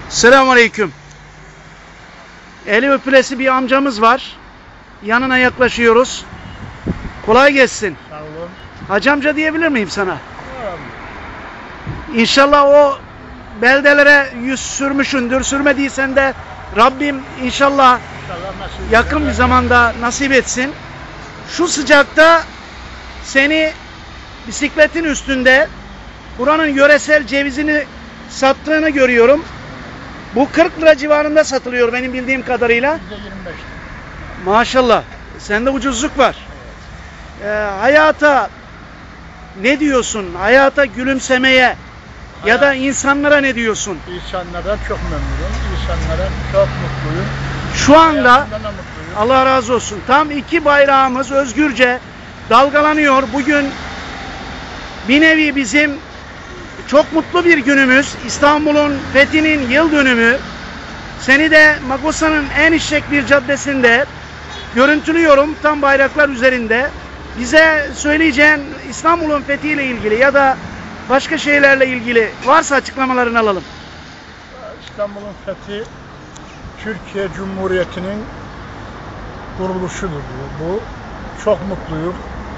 Selamünaleyküm. Eli öpülesi bir amcamız var. Yanına yaklaşıyoruz. Kolay gelsin. Sağ olun. Hacı amca diyebilir miyim sana? İnşallah o beldelere yüz sürmüşündür. Sürmediysen de Rabbim inşallah yakın bir zamanda nasip etsin. Şu sıcakta seni bisikletin üstünde buranın yöresel cevizini sattığını görüyorum. Bu 40 lira civarında satılıyor benim bildiğim kadarıyla. %25. Maşallah. Sende ucuzluk var. Hayata ne diyorsun? Hayata gülümsemeye ya da insanlara ne diyorsun? İnsanlardan çok memnunum. İnsanlara çok mutluyum. Şu anda Hayatımdan da mutluyum. Allah razı olsun. Tam iki bayrağımız özgürce dalgalanıyor. Bugün bir nevi bizim çok mutlu bir günümüz. İstanbul'un fethinin yıl dönümü. Seni de Magosa'nın en işlek bir caddesinde görüntülüyorum. Tam bayraklar üzerinde. Bize söyleyeceğin İstanbul'un fethiyle ilgili ya da başka şeylerle ilgili varsa açıklamalarını alalım. İstanbul'un fethi Türkiye Cumhuriyeti'nin kuruluşudur bu. Çok mutluyum.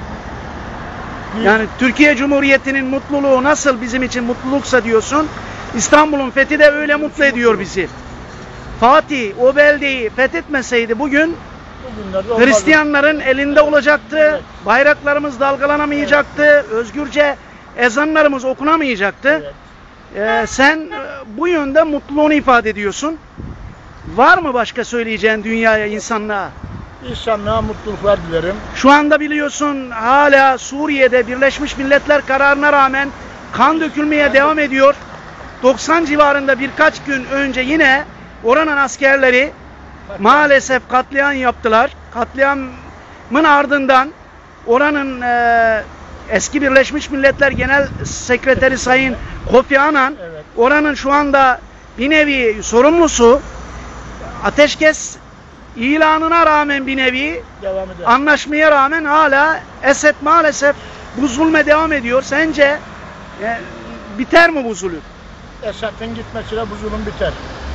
Yani Türkiye Cumhuriyeti'nin mutluluğu nasıl bizim için mutluluksa diyorsun, İstanbul'un fethi de öyle mutlu ediyor bizi. Fatih o beldeyi fethetmeseydi bugün Hristiyanların elinde olacaktı, evet. Bayraklarımız dalgalanamayacaktı, evet. Özgürce ezanlarımız okunamayacaktı. Evet. Sen bu yönde mutluluğunu ifade ediyorsun. Var mı başka söyleyeceğin dünyaya, insanlığa? İnsanlığa mutluluklar dilerim. Şu anda biliyorsun hala Suriye'de Birleşmiş Milletler kararına rağmen kan dökülmeye devam ediyor. 90 civarında birkaç gün önce yine oranın askerleri maalesef katliam yaptılar. Katliamın ardından oranın eski Birleşmiş Milletler Genel Sekreteri Sayın Kofi Annan, evet. Oranın şu anda bir nevi sorumlusu, ateşkes ilanına rağmen bir nevi anlaşmaya rağmen hala Esed maalesef bu zulme devam ediyor. Sence biter mi bu zulüm? Esed'in gitmesiyle bu zulüm biter.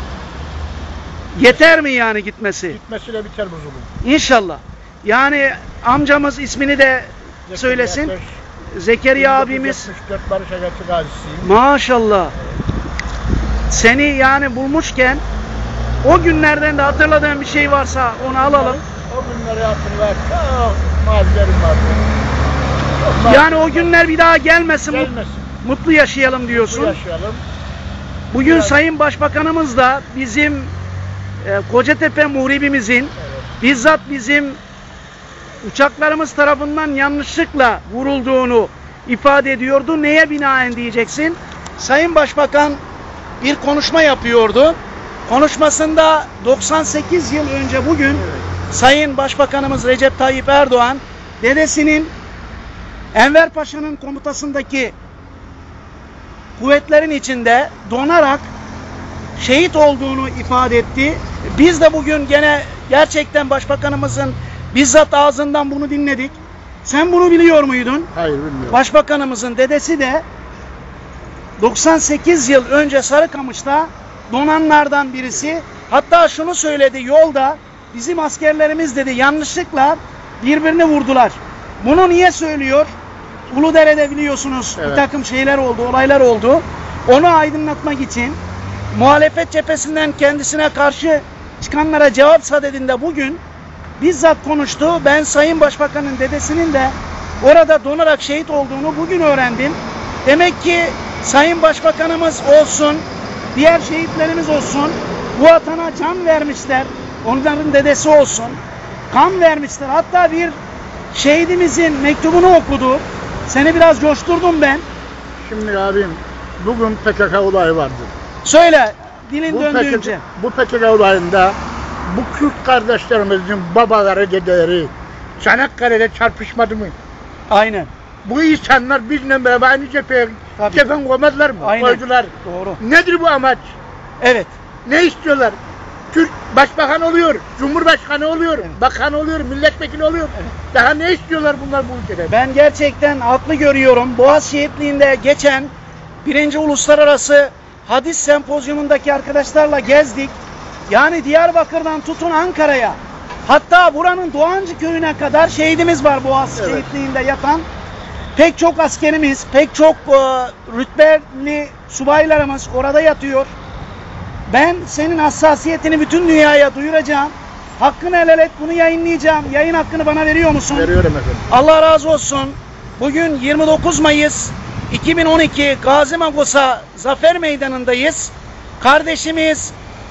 Yeter mi yani gitmesi? Gitmesiyle biter bu zulüm. İnşallah. Yani amcamız ismini de söylesin. Zekeriya abimiz. 1974 Barış Agası gazisiyim. Maşallah. Seni yani bulmuşken o günlerden de hatırladığın bir şey varsa onu alalım. O günleri hatırlar. Çok mazilerim vardı. Yani o günler bir daha gelmesin. Gelmesin. Mutlu yaşayalım diyorsun. Mutlu yaşayalım. Bugün biraz... Sayın Başbakanımız da bizim Kocatepe muhribimizin, evet. Bizzat bizim uçaklarımız tarafından yanlışlıkla vurulduğunu ifade ediyordu. Neye binaen diyeceksin? Sayın Başbakan bir konuşma yapıyordu. Konuşmasında 98 yıl önce bugün, evet. Sayın Başbakanımız Recep Tayyip Erdoğan dedesinin Enver Paşa'nın komutasındaki kuvvetlerin içinde donarak şehit olduğunu ifade etti. Biz de bugün gene gerçekten Başbakanımızın bizzat ağzından bunu dinledik. Sen bunu biliyor muydun? Hayır, bilmiyorum. Başbakanımızın dedesi de 98 yıl önce Sarıkamış'ta donanlardan birisi. Hatta şunu söyledi yolda, bizim askerlerimiz dedi yanlışlıkla birbirini vurdular. Bunu niye söylüyor? Uludere'de biliyorsunuz, evet. Bir takım şeyler oldu, olaylar oldu. Onu aydınlatmak için muhalefet cephesinden kendisine karşı çıkanlara cevap sadedinde bugün bizzat konuştu. Ben Sayın Başbakan'ın dedesinin de orada donarak şehit olduğunu bugün öğrendim. Demek ki Sayın Başbakanımız olsun, diğer şehitlerimiz olsun, bu vatana can vermişler. Onların dedesi olsun, kan vermişler. Hatta bir şehidimizin mektubunu okudu. Seni biraz coşturdum ben. Şimdi abim, bugün PKK olayı vardı. Söyle, dilin döndüğünce. Bu PKK olayında bu Kürt kardeşlerimizin babaları, dedeleri Çanakkale'de çarpışmadı mı? Aynen. Bu insanlar bizimle beraber aynı cepheye cephen koymadılar mı? Aynen. Koydular. Doğru. Nedir bu amaç? Evet. Ne istiyorlar? Türk başbakan oluyor, cumhurbaşkanı oluyor, evet. Bakan oluyor, milletvekili oluyor. Evet. Daha ne istiyorlar bunlar bu ülkede? Ben gerçekten haklı görüyorum. Boğaz şehitliğinde geçen 1. Uluslararası hadis sempozyumundaki arkadaşlarla gezdik. Yani Diyarbakır'dan tutun Ankara'ya, hatta buranın Doğancı köyüne kadar şehidimiz var, Boğaz Evet. şehitliğinde yatan. Pek çok askerimiz, pek çok rütbeli subaylarımız orada yatıyor. Ben senin hassasiyetini bütün dünyaya duyuracağım. Hakkını helal et, bunu yayınlayacağım. Yayın hakkını bana veriyor musun? Veriyorum efendim. Allah razı olsun. Bugün 29 Mayıs 2012 Gazi Magosa Zafer Meydanı'ndayız. Kardeşimiz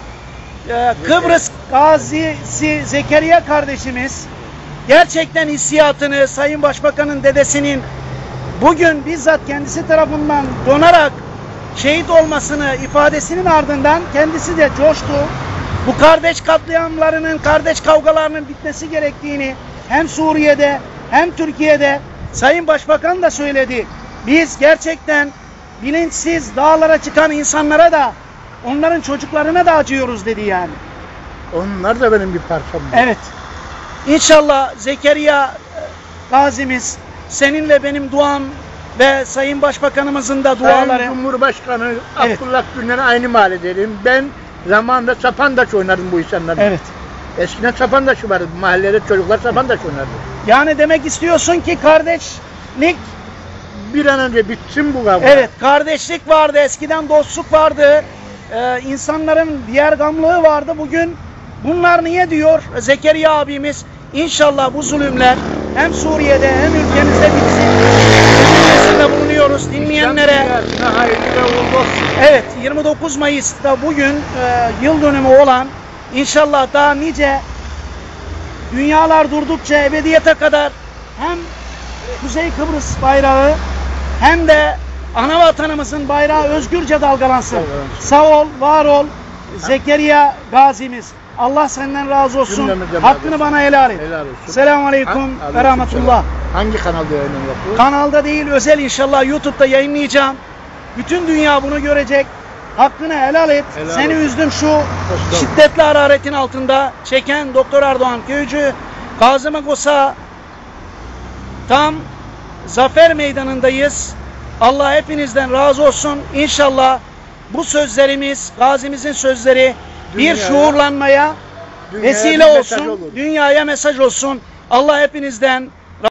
Kıbrıs Gazisi Zekeriya kardeşimiz gerçekten hissiyatını Sayın Başbakan'ın dedesinin bugün bizzat kendisi tarafından donarak şehit olmasını ifadesinin ardından kendisi de coştu. Bu kardeş katliamlarının, kardeş kavgalarının bitmesi gerektiğini hem Suriye'de hem Türkiye'de Sayın Başbakan da söyledi. Biz gerçekten bilinçsiz dağlara çıkan insanlara da onların çocuklarına da acıyoruz dedi yani. Onlar da benim bir parçam. Evet. İnşallah Zekeriya gazimiz seninle benim duam ve Sayın Başbakanımızın da duaları. Sayın Cumhurbaşkanı Evet. Abdullah Gül'le aynı mahalledeyim. Ben zamanında sapandaş oynardım bu insanlarla. Evet. Eskiden sapandaş vardı. Mahallede çocuklar sapandaş oynardı. Yani demek istiyorsun ki kardeşlik, Bir an önce bitsin bu kavga. evet, kardeşlik vardı, eskiden dostluk vardı, insanların diğer gamlığı vardı. Bugün bunlar niye diyor Zekeriya abimiz? İnşallah bu zulümler hem Suriye'de hem ülkemizde bitsin. Temennisinde bulunuyoruz dinleyenlere. dünyasına hayırlı ve uğurlu olsun. Evet, 29 Mayıs'ta bugün yıl dönümü olan, inşallah daha nice dünyalar durdukça ebediyete kadar hem Kuzey Kıbrıs bayrağı hem de ana vatanımızın bayrağı özgürce dalgalansın. Sağ ol, var ol Zekeriya gazimiz. Allah senden razı olsun. Cümlemizden razı Hakkını olsun. bana helal et. Helal olsun. Selamun aleyküm ve rahmetullah. Hangi kanalda yayınlanıyor bu? Kanalda değil, özel inşallah YouTube'da yayınlayacağım. Bütün dünya bunu görecek. Hakkını helal et. Helal Seni olsun. üzdüm şu şiddetli hararetin altında çeken Doktor Erdoğan Köycü, Gazi Magosa tam Zafer Meydanı'ndayız. Allah hepinizden razı olsun. İnşallah bu sözlerimiz, gazimizin sözleri bir Dünyaya- şuurlanmaya Dünyaya vesile bir mesaj olsun. olur. Dünyaya mesaj olsun. Allah hepinizden